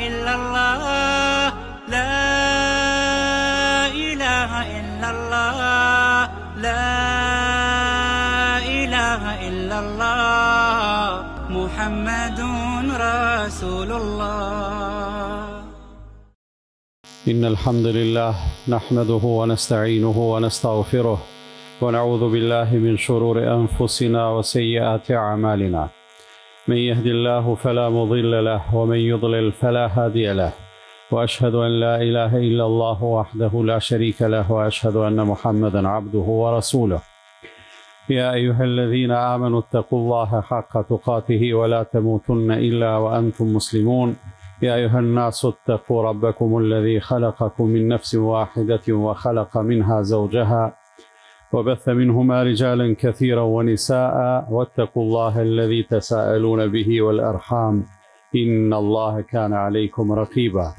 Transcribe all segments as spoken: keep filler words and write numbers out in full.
إلا الله لا إله إلا الله لا إله إلا الله محمد رسول الله. إن الحمد لله نحمده ونستعينه ونستغفره ونعوذ بالله من شرور أنفسنا وسيئات أعمالنا. من يهد الله فلا مضل له ومن يضلل فلا هادي له، وأشهد أن لا إله إلا الله وحده لا شريك له، وأشهد أن محمدا عبده ورسوله. يا أيها الذين آمنوا اتقوا الله حق تقاته ولا تموتن إلا وأنتم مسلمون. يا أيها الناس اتقوا ربكم الذي خلقكم من نفس واحدة وخلق منها زوجها وبث منهما رجالا كثيرا ونساء، واتقوا الله الذي تساءلون به والأرحام إن الله كان عليكم رقيبا.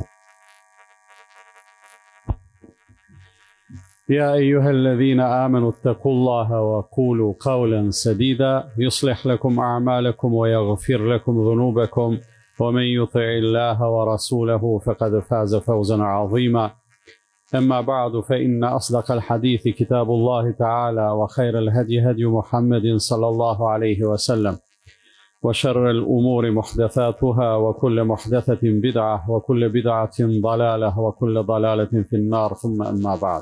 يا أيها الذين آمنوا اتقوا الله وقولوا قولا سديدا يصلح لكم أعمالكم ويغفر لكم ذنوبكم، ومن يطع الله ورسوله فقد فاز فوزا عظيما. أما بعد، فإن أصدق الحديث كتاب الله تعالى، وخير الهدي هدي محمد صلى الله عليه وسلم، وشر الأمور محدثاتها، وكل محدثة بدعة، وكل بدعة ضلالة، وكل ضلالة في النار. ثم أما بعد.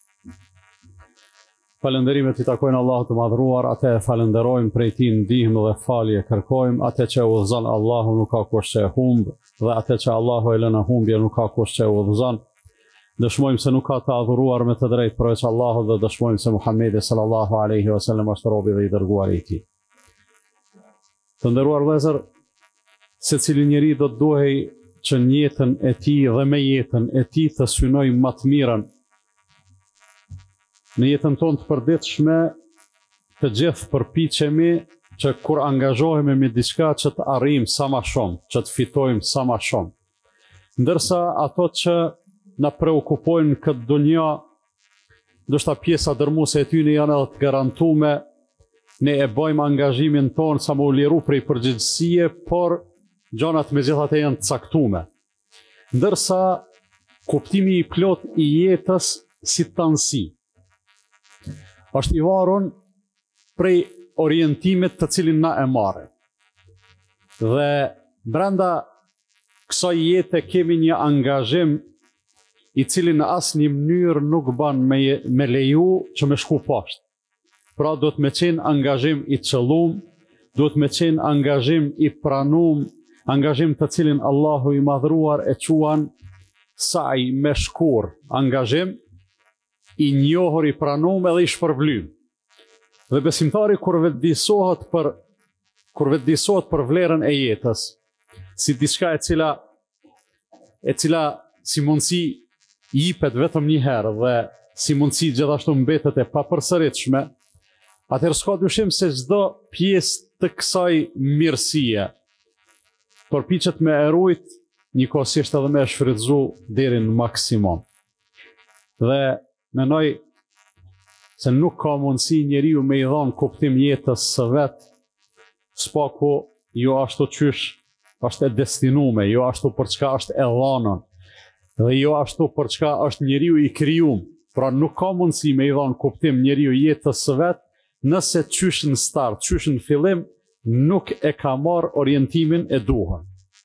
Falënderimet i takojnë Allahut të madhruar, atë e falenderojmë, prej tij ndihmë dhe falje kërkojmë. Atë që udhëzon Allahu nuk ka kush që e humb, dhe atë që Allahu e lën në humbje nuk ka kush që e udhëzon. Dëshmojmë se nuk ka të adhuruar me të drejtë përveç Allahut, dhe dëshmojmë se Muhamedi sallallahu alaihi wasallam është robi dhe i dërguari i tij. Të nderuar vëllezër, secili njeri do të duhej që në jetën e tij dhe me jetën e tij të synojë më të mirën. Në jetën tonë të përditshme të gjithë përpiqemi që kur angazhohemi me diçka që të arrijmë sa më shumë, që të fitojmë sa më shumë. Ndërsa ato që na preokupojnë këtë dunja, ndoshta pjesa dërmuese e tyre janë edhe të garantume, ne e bëjmë angazhimin tonë sa më u liru prej përgjegjësie, por gjanat megjithatë janë të caktume. Ndërsa kuptimi i plot i jetës si tansi është i varur prej orientimit të cilin na e marrim. Dhe brenda kësaj jete kemi një angazhim i cili në asnjë mënyrë nuk bën me, me leju që me shku poshtë. Pra do të me qenë angazhim i qëllum, do të me qenë angazhim i pranum, angazhim të cilin Allahu i madhruar e quan saj me shkur, angazhim i njohur, i pranum edhe i shpërblym. Dhe besimtari kur vetëdijsohet për kur vetëdijsohet për vlerën e jetës, si diçka e cila e cila si mundësi jipet vetëm një herë dhe si mundësi gjithashtu mbetet e papërsëritshme, atëherë s'ka dyshim se çdo pjesë të kësaj mirësie përpiqet me e rujt njëkohësisht edhe me e shfrytëzu deri në maksimum. Dhe menoj se nuk ka mundësi njeriu me i dhënë kuptim jetës së vet, s'paku jo ashtu qysh është e destinume, jo ashtu për çka është e dhënën, dhe jo ashtu për çka është njeriu i krijuar. Pra nuk ka mundësi me i dhënë kuptim njeriu jetës së vet nëse qysh në start, qysh në fillim nuk e ka marrë orientimin e duhur.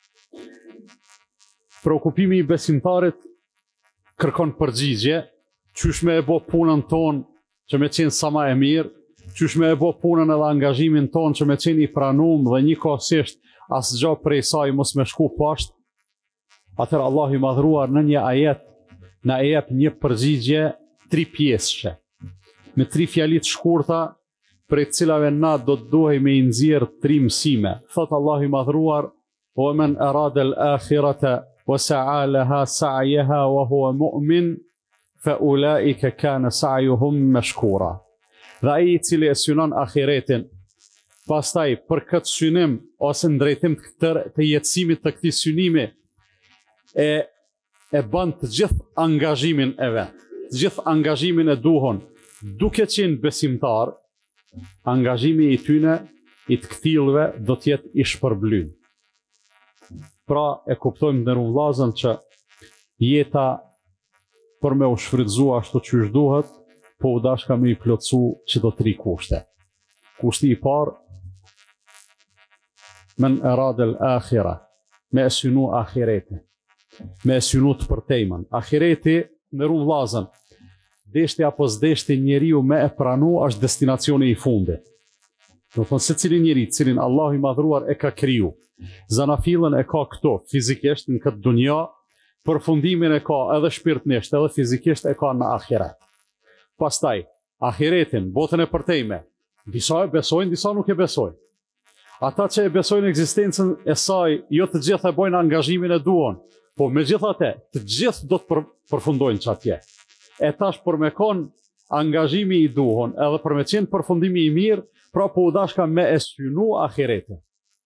Preokupimi i besimtarit kërkon përgjigje, qysh me e bo punën tonë që me qenë sa ma e mirë, qysh me e bo punën edhe angazhimin tonë që me qenë i pranum dhe njëkohësisht asgjë prej saj mos me shku poshtë. Atëherë Allahu i madhruar në një ajet na e jep një përgjigje tri pjesëshe, me tri fjalit shkurta, prej cilave na do të duhej me i nxjerr tri mësime. Thot Allahu i madhruar: "Wa man arada al-akhirata wa sa'a laha sa'yaha wa huwa mu'min fa ulaika kana sa'yuhum mashkura." Dhe ai i cili e synon ahiretin, pastaj për këtë synim ose në drejtim të, të jetësimit të këtij synimi e e bën të gjithë angazhimin e vet, të gjithë angazhimin e duhur, duke qenë besimtar, angazhimi i tyne, i të këtillëve, do të jetë i shpërblyer. Pra e kuptojmë në rrumëllazën që jeta për me u shfrytzu ashtu që është duhet, po u dashka me i plotësu që do tri kushte. Kushti i parë, men eradel akhira, me e synu akhireti, me e synu të përtejmen. Akhireti në rrumëllazën, deshti apo zdeshti njeriu me e pranu është destinacioni i fundit. Do thonë se cili njeri, cilin Allahu i madhruar e ka kriju, zanafilën e ka këto fizikisht në këtë dunja, përfundimin e ka edhe shpirtnisht, edhe fizikisht e ka në ahiret. Pastaj, ahiretin, botën e përtejme, disa e besojnë, disa nuk e besojnë. Ata që e besojnë ekzistencën e saj, jo të gjithë e bojnë angazhimin e duon, po me gjithate, të gjithë do të për, përfundojnë që atje. E tash për me konë angazhimi i duhon, edhe për me qenë përfundimi i mirë, pra po u dashka me e synu ahiretin.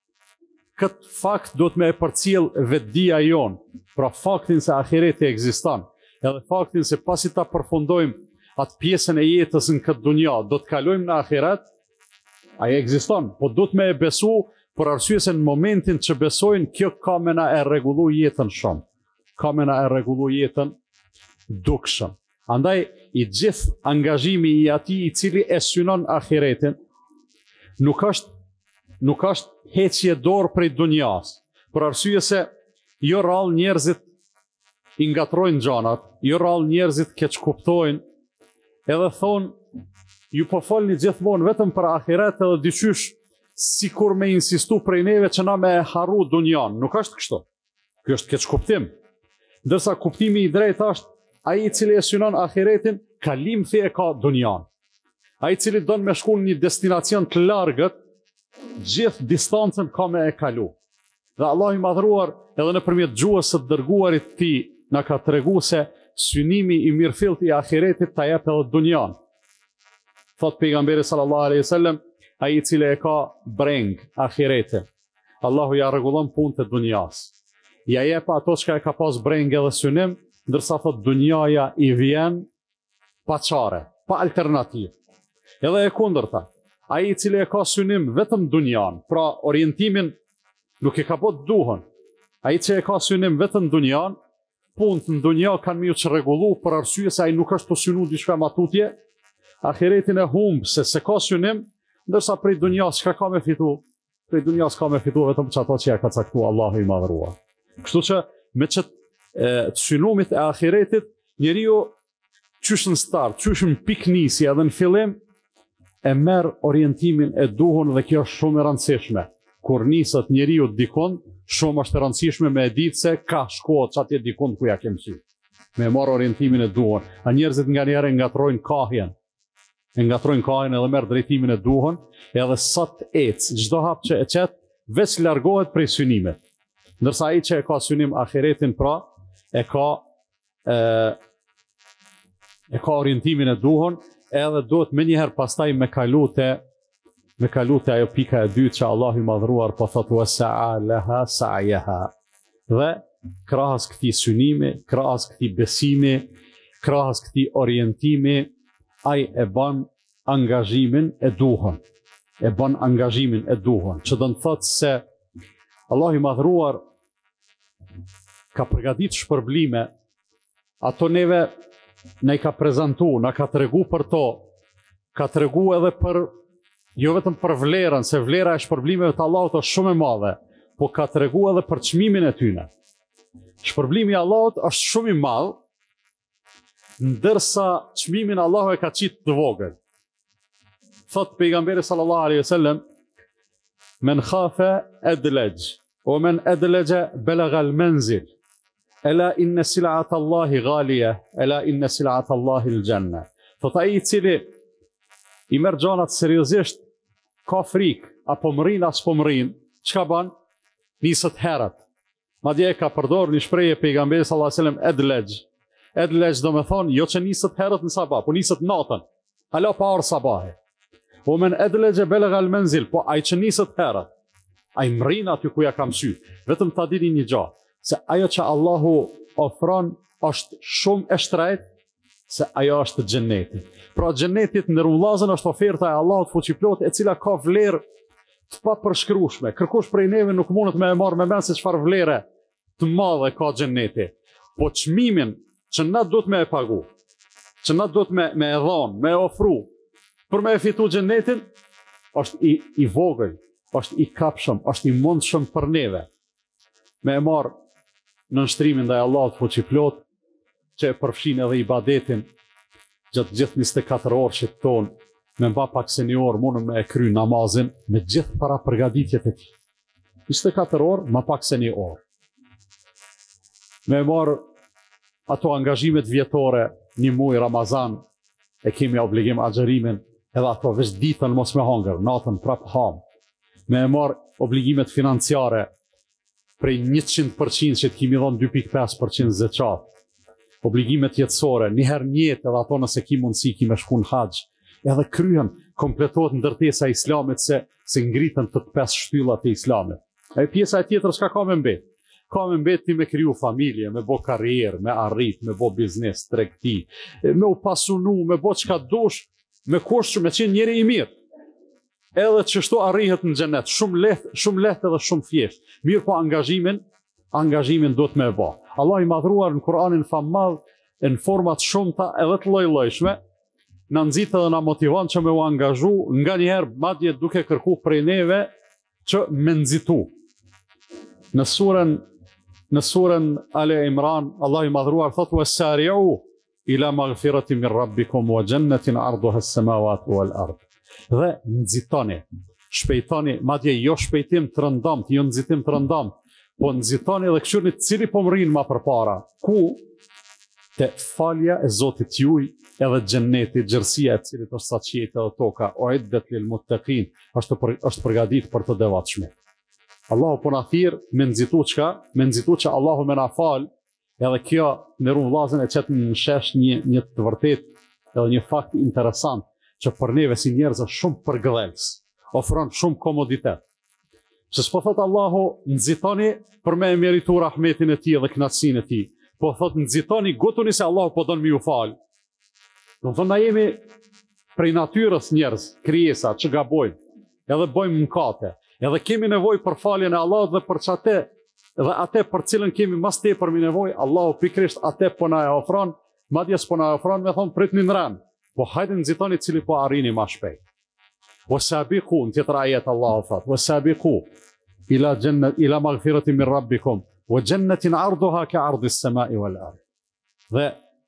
Këtë fakt do të me e përcjell vetdia jonë, pra faktin se ahireti ekziston, edhe faktin se pasi ta përfundojmë atë pjesën e jetës në këtë dunja, do të kalojmë në ahiret, ajo ekziston, po do të me e besu për arsye se në momentin që besojnë, kjo ka me na e rregullu jetën shumë, ka me na e rregullu jetën dukshëm. Andaj, i gjithë angazhimi i atij i cili e synon ahiretin, nuk është, nuk është heqje dorë prej dunjas, për arsye se jo rrallë njerëzit i ngatrojnë gjanat, jo rrallë njerëzit keq kuptojnë, edhe thonë, ju po folni gjithmonë vetëm për ahiret edhe dyqysh si kur me insistu prej neve që na me e haru dunjan. Nuk është kështu. Kjo është keq kuptim. Ndërsa kuptimi i drejt është ai i cili e synon ahiretin, kalim thje e ka dunjan. Ai i cili don me shku në një destinacion të largët, gjithë distancën ka me e kalu. Dhe Allah i madhruar edhe nëpërmjet gjuhës së dërguarit të tij na ka tregu se synimi i mirëfillt i ahiretit ta jep edhe dunjan. Thot pejgamberi sallallahu alaihi wasallam, ai i cili e ka breng ahiretin, Allahu ja rregullon punët e dunjas. Ja jep ato që e ka pas breng edhe synim, ndërsa thot dunjaja i vjen pa çare, pa alternativë. Edhe e kundërta, ai i cili e ka synim vetëm dunjan, pra orientimin nuk e ka bot duhën. Ai që e ka synim vetëm dunjan, punët në dunja kanë mjë që regullu për arsye se ai nuk është të synu diçka ma tutje, ahiretin e humbë se se ka synim, ndërsa prej dunjas që ka me fitu, prej dunjas ka me fitu vetëm që ato që ja ka caktu Allahu i madhruar. Kështu që me që të synumit e ahiretit, njeriu qysh në start, qysh në piknisje edhe në fillim, e merë orientimin e duhun dhe kjo është shumë e rëndësishme. Kur nisët njeriu dikon, shumë është e rëndësishme me e ditë se ka shkohet që atje dikon ku ja kemë sy. Me marë orientimin e duhun. A njerëzit nga njerë e ngatrojnë kahjen. E ngatrojnë kahjen edhe merë drejtimin e duhun, edhe sot ecë, çdo hap që e qetë, veç largohet prej synimit. Ndërsa ai që e ka synim ahiretin pra, e ka, e, e ka orientimin e duhun, edhe duhet me njëherë pastaj me kalute, me kalute ajo pika e dytë që Allah i madhruar po thotë wa sa'a laha sa'yaha. Dhe krahas këtij synimi, krahas këtij besimi, krahas këtij orientimi, ai e bën angazhimin e duhur. E bën angazhimin e duhur, që do të thotë se Allah i madhruar ka përgatitur shpërblime, ato neve ne ka prezentu, na ka tregu për to, ka tregu edhe për, jo vetëm për vlerën, se vlera e shpërblimeve të Allahut është shumë e madhe, po ka tregu edhe për çmimin e tyne. Shpërblimi i Allahut është shumë i madh, ndërsa çmimin Allahu e ka qitë të vogël. Thot pejgamberi sallallahu alaihi wasallam, men khafa adlaj, o men adlaja balagha al-manzil. Ela inna sil'at Allahi ghaliya, ela inna sil'at Allahi al-janna. Thot ai i cili i merr gjanat seriozisht, ka frikë, apo mërin as po mërin, çka bën? Niset herët. Madje e ka përdor një shprehje pejgamberi sallallahu alaihi wasallam adlaj. Adlaj do të thonë jo që niset herët në sabah, po niset natën. Hala pa orë sabahi. O men adlaja balagha al-manzil, po ai që niset herët, ai mërin aty ku ja kam sy. Vetëm ta dini një gjë, se ajo që Allahu ofron është shumë e shtrejtë, se ajo është xheneti. Pra xheneti në rrumëllazën është oferta e Allahut fuqiplot, e cila ka vlerë të pa përshkrueshme. Kërkush prej neve nuk mundet me e marrë me mend se çfarë vlere të madhe ka xheneti. Po çmimin që na duhet me e pagu, që na duhet me me e dhon, me e ofru për me e fitu xhenetin, është i i vogël, është i kapshëm, është i mundshëm për neve. Me e marrë në nështrimin ndaj Allahut fuqiplot, që e përfshin edhe ibadetin gjatë gjithë njëzet e katër orëshit tonë, me mba pak se një orë mundëm me e kry namazin me gjithë para përgatitjet e tij. njëzet e katër orë, ma pak se një orë. Me e marrë ato angazhimet vjetore, një muaj Ramazan, e kemi obligim agjerimin, edhe ato veç ditën mos me hangër, natën prap ham. Me e marrë obligimet financiare, prej njëqind përqind që të kemi dhonë dy pikë pesë përqind zeqat. Obligimet jetësore, njëherë njetë edhe ato nëse ki mundësi ki me shku në haqë, edhe kryen, kompletohet ndërtesa e islamit se, se ngritën të të pesë shtyllat e islamit. E pjesa e tjetër çka ka me mbet? Ka me mbet ti me kriju familje, me bo karrierë, me arrit, me bo biznes, tregti, me u pasunu, me bo çka dush, me kush me qenë njeri i mirë. Edhe që shto arrihet në xhenet, shumë lehtë, shumë lehtë edhe shumë thjesht. Mirë po angazhimin, angazhimin duhet me e bë. Allah i madhruar në Kur'anin famadh në format shumëta edhe të lloj-llojshme, na nxit edhe na motivon që me u angazhu, nga njëherë madje duke kërku prej neve që me nxitu. Në surën në surën Ale Imran, Allah i madhruar thotë wasari'u ila maghfiratin min rabbikum wa jannatin 'arduha as-samawati wal ard. Dhe nxitoni, shpejtoni, madje jo shpejtim të rëndomt, jo nxitim të rëndomt, po nxitoni dhe këshirni cili po mrin ma përpara. Ku? Te falja e Zotit juaj edhe xheneti, gjerësia e cilit është sa qiejt edhe toka, uiddat lil muttaqin, është për, është përgatitur për të devotshmit. Allahu po na thirr me nxitu çka? Me nxitu që Allahu më na fal, edhe kjo në rrugë vllazën e çet në shesh një një të vërtet edhe një fakt interesant që për neve si njerëz është shumë përgëdhelës, ofron shumë komoditet. Se s'po thot Allahu nxitoni për me meritu rahmetin e tij dhe kënaqësinë e tij, po thot nxitoni gotuni se Allahu po don mi ju fal. Do të thonë na jemi prej natyrës njerëz, krijesa që gabojmë, edhe bëjmë mëkate, edhe kemi nevojë për faljen e Allahut dhe për çate dhe atë për cilën kemi mas tepër mi nevojë, Allahu pikrisht atë po na e ofron, madje s'po na ofron me thon pritni në rën. Po hajde nxitoni cili po arrini ma shpejt. Wasabiqu, në tjetër ajet Allahu thot, wasabiqu ila jannat ila maghfiratin min rabbikum wa jannatin 'arduha ka 'ardi as-sama'i wal ard. Dhe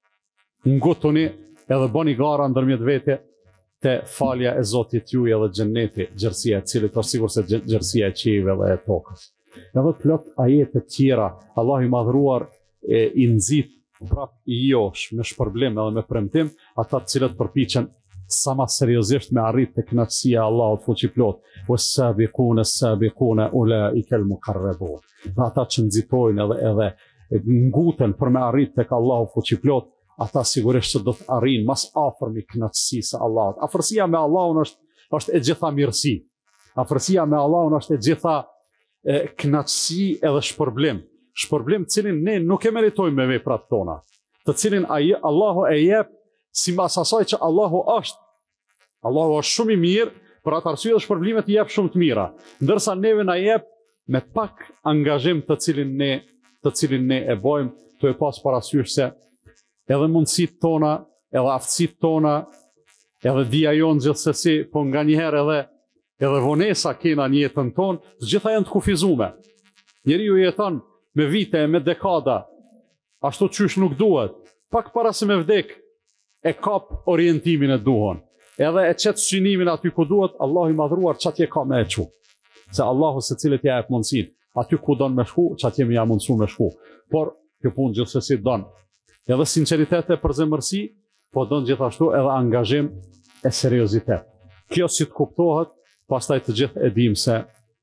ngutuni edhe bëni gara ndërmjet vete te falja e Zotit juaj edhe xheneti, gjerësia e cilit është sigur se gjerësia e qiejve dhe e tokës. Edhe plot ajete të tjera, Allah i madhruar e, i nxit prap i josh me shpërblim edhe me premtim ata të cilët përpiqen sa ma seriozisht me arrit të kënaqësia e Allahut fuqiplot. Was-sabiquna as-sabiquna ulaika al-muqarrabun. Ata që nxitojnë edhe edhe nguten për me arrit tek Allahu fuqiplot, ata sigurisht që do të arrin mas afër me kënaqësisë së Allahut. Afërsia me Allahun është është e gjitha mirësi. Afërsia me Allahun është e gjitha e, kënaqësi edhe shpërblim. Shpërblim të cilin ne nuk e meritojmë me veprat tona, të cilin ai Allahu e jep sipas asaj që Allahu është. Allahu është shumë i mirë, për atë arsye dhe shpërblimet i jep shumë të mira, ndërsa neve na jep me pak angazhim të cilin ne të cilin ne e bëjmë, të e pas parasysh se edhe mundësitë tona, edhe aftësitë tona, edhe dia jonë gjithsesi, po nga njëherë edhe edhe vonesa kena në jetën tonë, të gjitha janë të kufizume. Njeriu jeton me vite, me dekada, ashtu qysh nuk duhet, pak para se me vdek, e kap orientimin e duhon, edhe e qetë synimin aty ku duhet, Allahu i madhruar çatje ka me e qu, se Allahu se cilët ja e mundësin, aty ku don me shku, çatje me ja mundësu me shku, por kjo punë gjithsesi don, edhe sinqeritet e përzemërsi, po don gjithashtu edhe angazhim e seriozitet. Kjo si të kuptohet, pastaj të gjithë e dim se,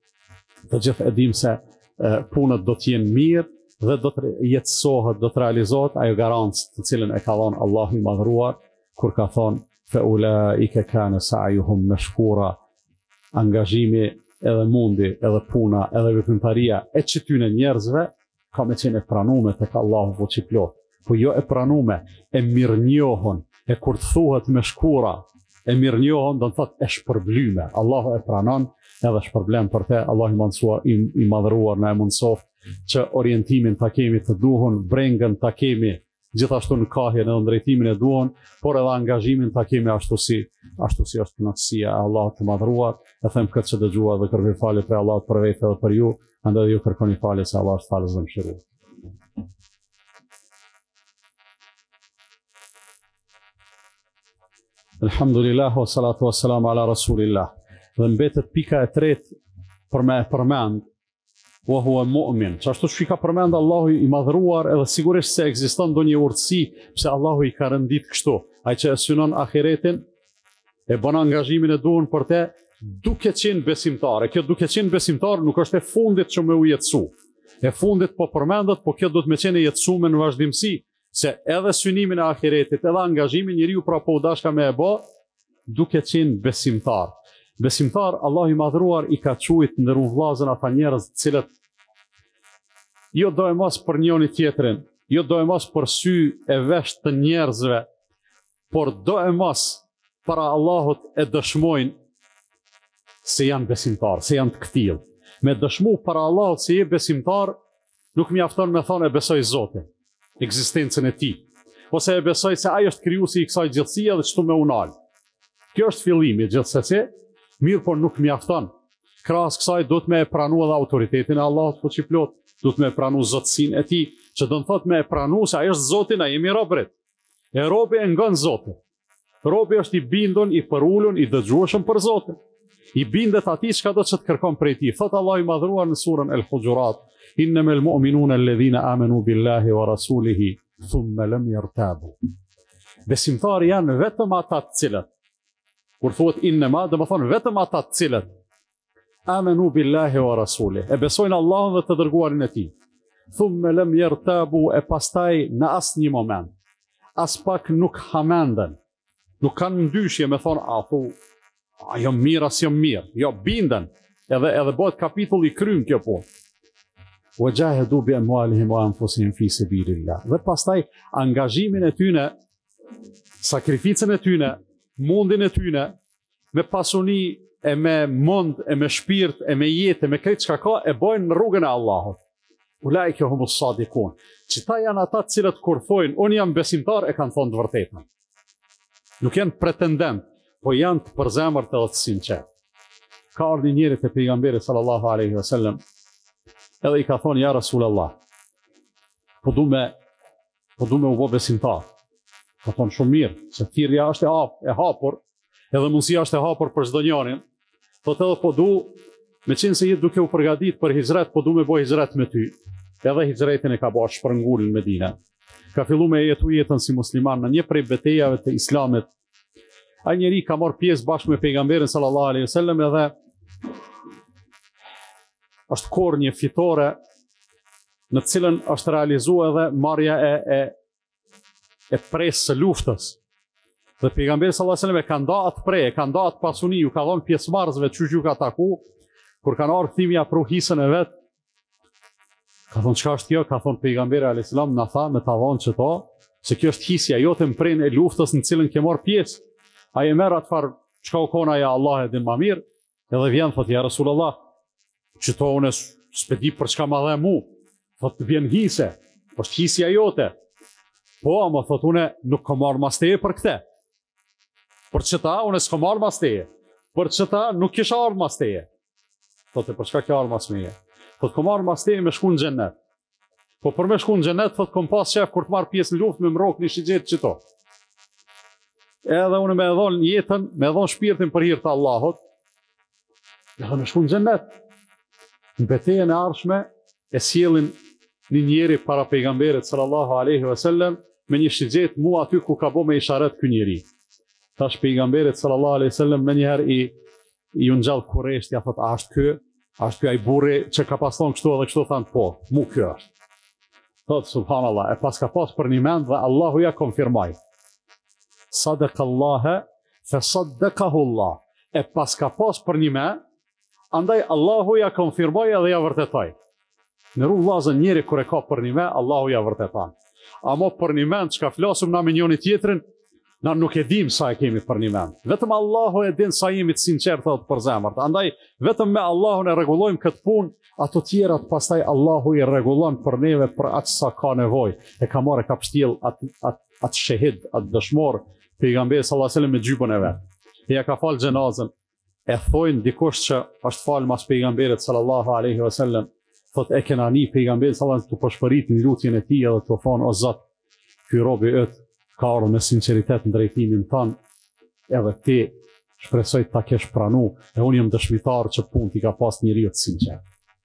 të gjithë e dim se punët do t'jenë mirë dhe do të jetësohet, do të realizohet ajo garancë të cilën e ka dhënë Allahu i madhruar kur ka thonë fa ulaika kana sa'yuhum mashkura, angazhimi edhe mundi, edhe puna, edhe veprimtaria e çtyne njerëzve ka me qenë e pranuar tek Allahu fuqiplot, po jo e pranuar, e mirënjohën, e kur të thuhet me shkura, e mirënjohën do të thotë e shpërblyme. Allahu e pranon edhe shpërblen për te. Allah i mandsuar, i, i madhëruar na e mundsoft që orientimin ta kemi të duhun, brengën ta kemi gjithashtu në kahjen edhe drejtimin e duhun, por edhe angazhimin ta kemi ashtu si ashtu si është kënaqësia e Allahut të madhëruar. E them këtë që dëgjua dhe kërkoj falje për Allahut për vetë edhe për ju, andaj ju kërkoni falje se Allah është falës dhe mëshirues. Alhamdulillah wa salatu wa salam ala rasulillah. Dhe mbetet pika e tretë për me përmend wa huwa mu'min. Çashtu që ka përmend Allahu i madhëruar, edhe sigurisht se ekziston ndonjë urtësi pse Allahu i ka rëndit kështu. Ai që e synon ahiretin e bën angazhimin e duhur për te duke qenë besimtar. E kjo duke qenë besimtar nuk është e fundit që më u jetësu. E fundit po përmendet, po kjo do të më qenë e jetësuar në vazhdimsi, se edhe synimin e ahiretit, edhe angazhimin njeriu pra po u dashka me e bë duke qenë besimtar. Besimtar, Allah i madhruar i ka quajt ndërru vllazën ata njerëz të cilët jo do e mos për njëri tjetrin, jo do e mos për sy e vesh të njerëzve, por do e mos para Allahut e dëshmojnë se janë besimtar, se janë të këtill. Me dëshmu para Allahut se je besimtar, nuk mjafton me thonë e besoj Zotin, ekzistencën e tij, ose e besoj se ai është krijuesi i kësaj gjithësie dhe çtu me unal. Kjo është fillimi gjithsesi. Mirë, por nuk mjafton. Krahas kësaj do të me e pranu edhe autoritetin e Allahut fuqiplot, do të me e pranu zotësinë e tij, që do të thotë me e pranu se ai është Zoti, na jemi robërit. E robi e ngon Zotin. Robi është i bindun, i përulun, i dëgjueshëm për Zotin. I bindet atij çka do të të kërkon prej tij. Thot Allahu i madhruar në surën El-Hujurat: "Innamal mu'minuna alladhina amanu billahi wa rasulihi thumma lam yartabu." Besimtarë janë vetëm ata të cilët, kur thuhet innema, do të thonë vetëm ata të cilët amanu billahi wa rasulih, e besojnë Allahun dhe të dërguarin e tij. Thumma lam yartabu, e pastaj në asnjë moment, as pak nuk hamenden, nuk kanë ndyshje me thonë, a thu, a jam mirë as jam mirë, jo binden, edhe edhe bëhet kapitull i kryen kjo po. Wa jahadu bi amwalihim wa anfusihim fi sabilillah. Dhe pastaj angazhimin e tyne, sakrificën e tyne, mundin e tyne, me pasuni, e me mund, e me shpirt, e me jetë, e me krejt çka ka, e bojnë në rrugën e Allahut. Ulaika humus sadikun. Qita janë ata të cilët kur thojnë, unë jam besimtar, e kanë thonë të vërtetën. Nuk janë pretendent, po janë të përzemërt edhe të sinqert. Ka ardhi njëri te pejgamberi sallallahu alaihi wasallam, edhe i ka thonë, ja Rasulallah, po du me, po du me u bë besimtar. Ka thonë shumë mirë, se thirrja është e, hap, e hapur, edhe mundësia është e hapur për çdo njërin. Thotë edhe po du, me qenë se jetë duke u përgatit për hijret, po du me bëj hijret me ty. Edhe hijretin e ka bërë shpërngull në Medinë. Ka fillu me jetu jetën si musliman në një prej betejave të Islamit. Ai njeri ka marrë pjesë bashkë me pejgamberin sallallahu alaihi wasallam, edhe është korr një fitore në cilën është realizuar edhe marrja e, e e presë së luftës. Dhe pejgamberi sallallahu alajhi wasallam e ka nda atë prej, e ka nda atë pasuni, ju ka dhënë pjesëmarrësve çuçi ju ka taku, kur kanë ardhur kthimi ja pru hisën e vet. Ka thonë, çka është kjo? Ka thonë pejgamberi alayhis salam, na tha me ta dhënë çto, se kjo është hisja jote në prej e luftës në cilën ke marrë pjesë. Ai e merr atë far, çka u kona ja Allah e din më mirë, edhe vjen thotë, ja Rasulullah, çto unë s'pedi për çka më dhe mu. Thotë, vjen hise, është hisja jote. Po, ama thot, une nuk kam marrë mas teje për këte. Për qëta, une s'kam marrë mas teje. Për qëta, nuk kisha arë mas teje. Thot, e për çka ke arë mas meje? Thot, kam arë mas teje me shku në xhennet. Po për me shku në xhennet, thot, kam pas shef kur të marrë pjesë në luft me mrok një shigjet qëto. Edhe une me edhon jetën, me edhon shpirtin për hir të Allahut, edhe me shku në xhennet. Në betejën e ardhshme, e sjellin një njeri para pejgamberit sallallahu alaihi wasallam, me një shigjet mu aty ku ka bo me isharet ky njeri. Tash pejgamberit sallallahu alaihi wasallam me njëherë i, i unë gjallë Kurejsht, ja thot, a është ky? A është ky ai burri që ka pas thonë kështu edhe kështu? Thanë, po, mu ky është. Thot, subhanallah, e pas ka pas për një mend dhe Allahu ja konfirmaj. Sadaqallaha fa saddaqahu Allah. E pas ka pas për një mend, andaj Allahu ja konfirmaj edhe ja vërtetoj. Në rrugë vllazën njeri kur e ka për një me, Allahu ja vërtetan. Amo për një mend që ka flasëm na me njëri tjetrin, Na nuk e dim sa e kemi për një vend. Vetëm Allahu e din sa jemi të sinqertë thot për zemër. Andaj vetëm me Allahun e rregullojmë këtë punë, ato tjerat pastaj Allahu i rregullon për neve për atë sa ka nevojë. E ka marrë ka pështjell atë atë atë shahid, atë dëshmor pejgamberi sallallahu alajhi wasallam me gjybën e vet. E ja ka fal xhenazën. E thojnë dikush që është fal mas pejgamberit sallallahu alaihi wasallam, thot e kena ni pejgamberin sallallahu alaihi wasallam të përshpëritin lutjen e tij edhe të thonë o Zot, ky robi yt ka ardhur me sinqeritet në drejtimin tonë, edhe ti shpresoj ta kesh pranu, e unë jam dëshmitar që punë ti ka pas njeriu të sinqert.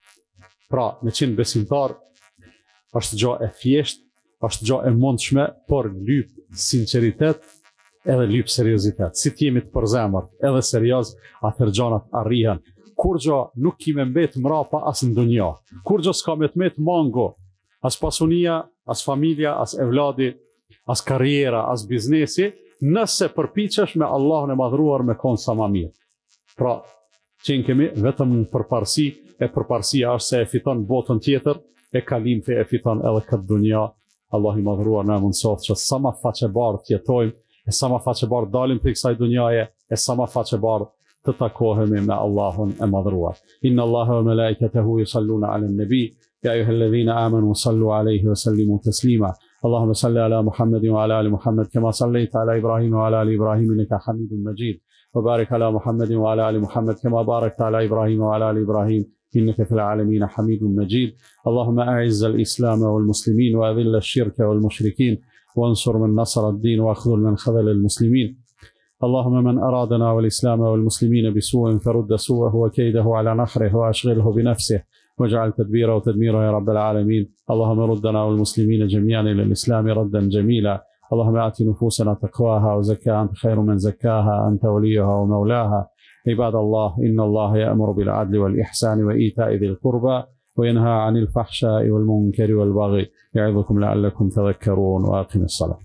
Pra, me qenë besimtar është gjë e thjeshtë, është gjë e mundshme, por lyp sinqeritet edhe lyp seriozitet. Si t'jemi të përzemër, edhe serioz, atëherë gjanat arrihen. Kur gjë nuk kime mbet mrapa as në dunja. Kur gjë s'ka me të met mango, as pasunia, as familja, as evladi, as karriera, as biznesi, nëse përpiqesh me Allahun e madhruar me konë sa ma mirë. Pra, qenë kemi vetëm në përparsi, e përparsia është se e fiton botën tjetër, e kalimfi e fiton edhe këtë dunja. Allah i madhruar në mundësof që sa ma faqebar t'jetojmë, e sa ma faqebar dalim për kësaj dunjaje, e sa ma faqebar të takohemi me Allahun e madhruar. Inna Allaha wa malaikatahu yusalluna ala nabi, ya ayyuhalladhina amanu sallu alayhi wa sallimu taslima. اللهم صل على محمد وعلى آل محمد كما صليت على إبراهيم وعلى آل إبراهيم إنك حميد مجيد وبارك على محمد وعلى آل محمد كما باركت على إبراهيم وعلى آل إبراهيم إنك في العالمين حميد مجيد اللهم أعز الإسلام والمسلمين وأذل الشرك والمشركين وانصر من نصر الدين واخذل من خذل المسلمين اللهم من أرادنا والإسلام والمسلمين بسوء فرد سوءه وكيده على نحره وأشغله بنفسه واجعل تدبيره وتدميره يا رب العالمين اللهم ردنا والمسلمين جميعا إلى الإسلام ردا جميلا اللهم آت نفوسنا تقواها وزكها أنت خير من زكاها أنت وليها ومولاها عباد الله إن الله يأمر بالعدل والإحسان وإيتاء ذي القربى وينهى عن الفحشاء والمنكر والبغي يعظكم لعلكم تذكرون وأقم الصلاة.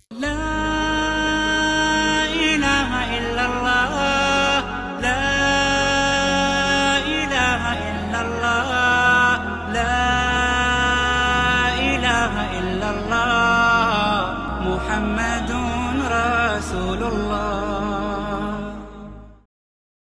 محمد رسول الله.